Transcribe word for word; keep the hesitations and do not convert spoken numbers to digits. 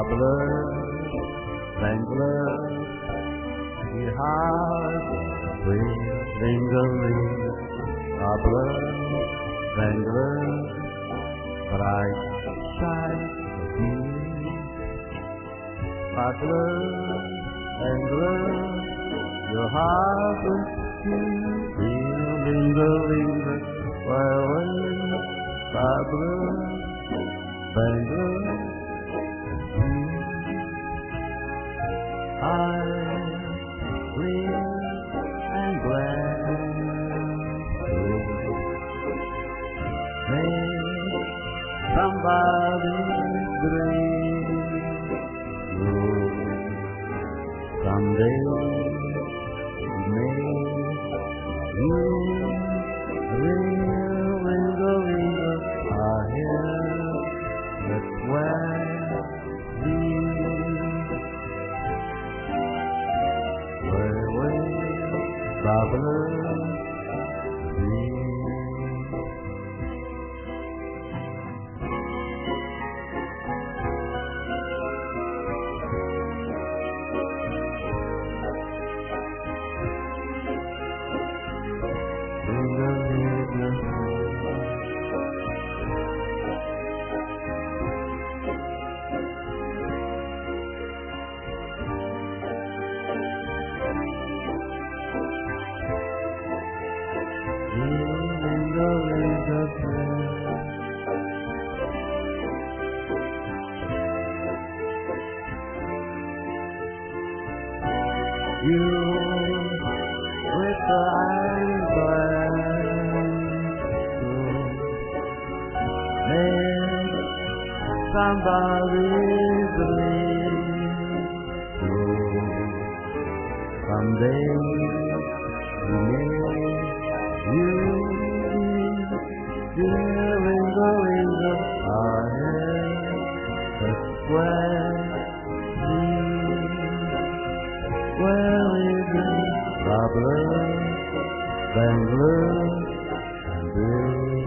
Babylon, Bangalore, sweetheart, sweet Bengali, Babylon, Bangalore, bright side of you. Babylon, Bangalore, your heart is sweet Bengali, where away, Babylon, Bangalore. I live and glad to make somebody's dream true. Someday may you live in the river ahead. That's where we Babylon, you with the eyeglass make somebody believe true. Someday you may you dear in the window ahead. That's where where is it? Babylon, Bangalore, and